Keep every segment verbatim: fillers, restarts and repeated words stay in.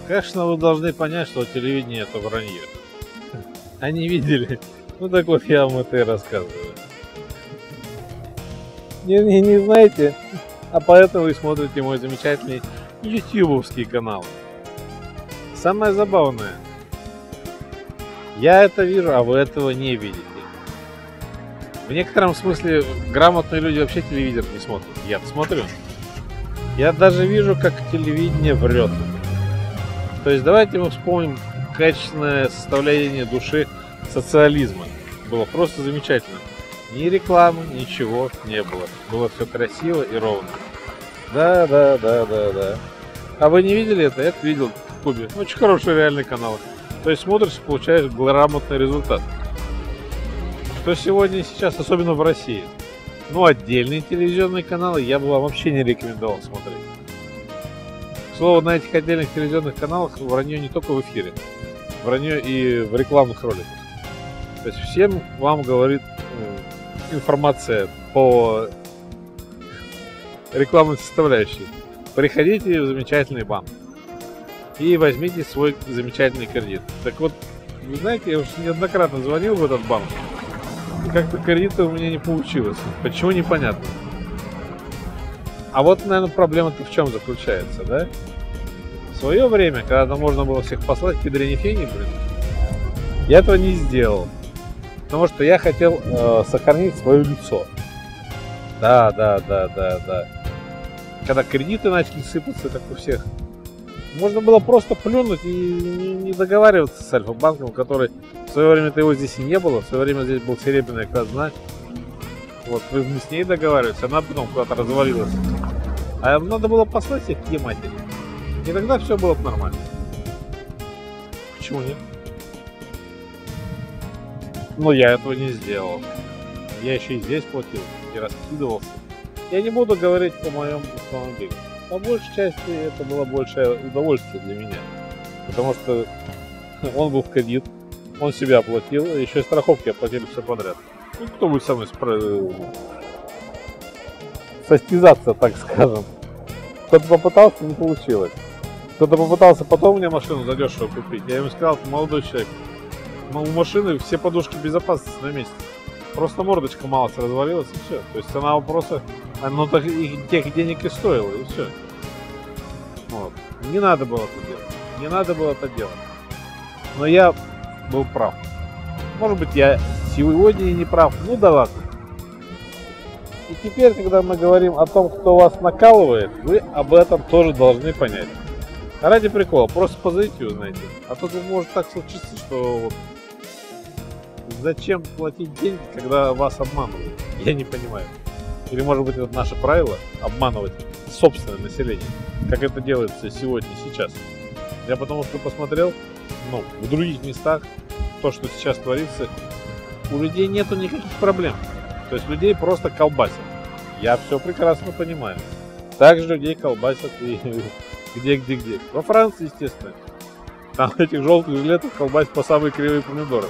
Конечно, вы должны понять, что телевидение это вранье. Они видели. Ну так вот я вам это и рассказываю. Не, не, не знаете, а поэтому вы смотрите мой замечательный ютубовский канал. Самое забавное, я это вижу, а вы этого не видите. В некотором смысле грамотные люди вообще телевизор не смотрят. Я смотрю. Я даже вижу, как телевидение врет. То есть давайте мы вспомним качественное составление души социализма. Было просто замечательно. Ни рекламы, ничего не было. Было все красиво и ровно. Да, да, да, да, да. А вы не видели это? Я это видел в Кубе. Очень хороший реальный канал. То есть смотришь, получаешь грамотный результат. Что сегодня и сейчас, особенно в России. Ну, отдельные телевизионные каналы я бы вам вообще не рекомендовал смотреть. К слову, на этих отдельных телевизионных каналах вранье не только в эфире. Вранье и в рекламных роликах. То есть всем вам говорит информация по рекламной составляющей. Приходите в замечательный банк и возьмите свой замечательный кредит. Так вот, вы знаете, я уже неоднократно звонил в этот банк, и как-то кредита у меня не получилось. Почему, непонятно. А вот, наверное, проблема-то в чем заключается, да? В свое время, когда можно было всех послать к ядрени фени, блин, я этого не сделал. Потому что я хотел э, сохранить свое лицо. Да, да, да, да, да. Когда кредиты начали сыпаться, как у всех, можно было просто плюнуть и не, не договариваться с Альфа-банком, который в свое время-то его здесь и не было. В свое время здесь был серебряная казна. Вот вы с ней договаривались, она потом куда-то развалилась. А надо было послать всех к матери. И тогда все было бы нормально. Почему нет? Но я этого не сделал. Я еще и здесь платил, и раскидывался. Я не буду говорить о моем автомобиле. По большей части это было большее удовольствие для меня. Потому что он был в кредит, он себя оплатил, еще и страховки оплатили все подряд. Ну, кто будет со мной спро... состязаться, так скажем. Кто-то попытался, не получилось. Кто-то попытался потом мне машину задешево купить. Я ему сказал, молодой человек, у машины все подушки безопасности на месте. Просто мордочка малость развалилась и все. То есть цена вопроса, ну так и тех денег и стоила, и все. Вот. Не надо было это делать. Не надо было это делать. Но я был прав. Может быть, я сегодня и не прав. Ну да ладно. И теперь, когда мы говорим о том, кто вас накалывает, вы об этом тоже должны понять. А ради прикола, просто позовите, узнаете. А то может так случиться, что вот зачем платить деньги, когда вас обманывают? Я не понимаю. Или может быть это наше правило обманывать собственное население, как это делается сегодня, сейчас. Я потому что посмотрел, ну, в других местах, то, что сейчас творится, у людей нету никаких проблем. То есть людей просто колбасят. Я все прекрасно понимаю. Также людей колбасят и где-где-где. Во Франции, естественно. Там этих желтых жилетов колбасят по самые кривые помидоры.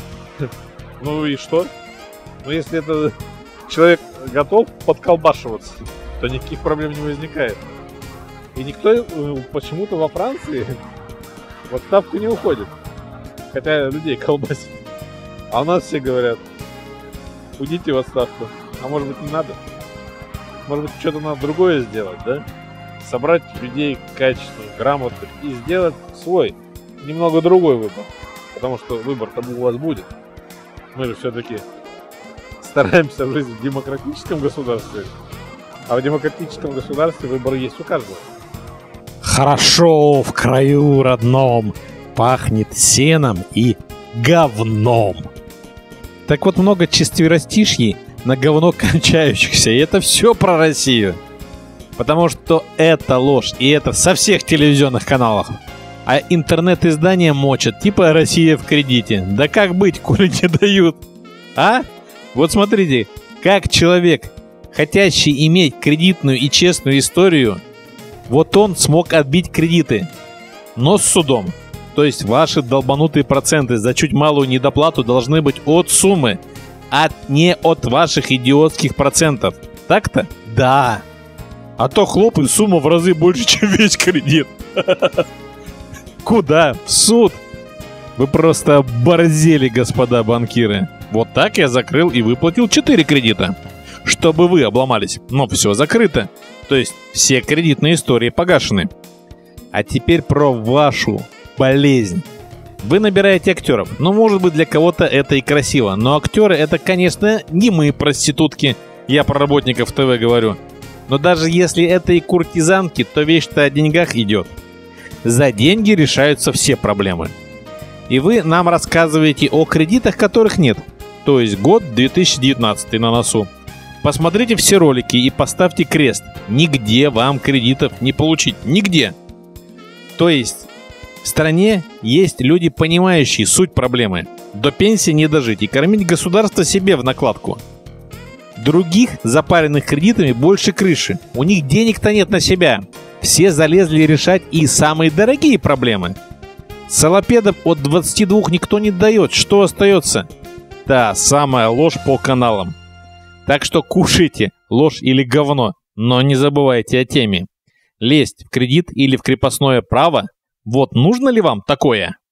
Ну и что? Ну если это человек готов подколбашиваться, то никаких проблем не возникает. И никто почему-то во Франции в отставку не уходит. Хотя людей колбасит. А у нас все говорят, уйдите в отставку. А может быть не надо? Может быть что-то надо другое сделать, да? Собрать людей качественных, грамотных и сделать свой, немного другой выбор. Потому что выбор-то у вас будет. Мы же все-таки стараемся жить в демократическом государстве. А в демократическом государстве выбор есть у каждого. Хорошо в краю родном пахнет сеном и говном. Так вот, много чистверостишьей на говно кончающихся. И это все про Россию. Потому что это ложь. И это со всех телевизионных каналов. А интернет-издания мочат. Типа Россия в кредите. Да как быть, коли не дают? А? Вот смотрите. Как человек, хотящий иметь кредитную и честную историю, вот он смог отбить кредиты. Но с судом. То есть ваши долбанутые проценты за чуть малую недоплату должны быть от суммы, а не от ваших идиотских процентов. Так-то? Да. А то хлоп, и сумма в разы больше, чем весь кредит. Куда? В суд? Вы просто оборзели, господа банкиры. Вот так я закрыл и выплатил четыре кредита. Чтобы вы обломались. Но все закрыто. То есть все кредитные истории погашены. А теперь про вашу болезнь. Вы набираете актеров. Ну, может быть, для кого-то это и красиво. Но актеры это, конечно, не мы, проститутки. Я про работников ТВ говорю. Но даже если это и куртизанки, то вещь-то о деньгах идет. За деньги решаются все проблемы. И вы нам рассказываете о кредитах, которых нет. То есть год две тысячи девятнадцатый на носу. Посмотрите все ролики и поставьте крест. Нигде вам кредитов не получить. Нигде. То есть в стране есть люди, понимающие суть проблемы. До пенсии не дожить и кормить государство себе в накладку. Других, запаренных кредитами, больше крыши. У них денег-то нет на себя. Все залезли решать и самые дорогие проблемы. Салопедов от двадцати двух никто не дает. Что остается? Та самая ложь по каналам. Так что кушайте ложь или говно, но не забывайте о теме. Лезть в кредит или в крепостное право? Вот нужно ли вам такое?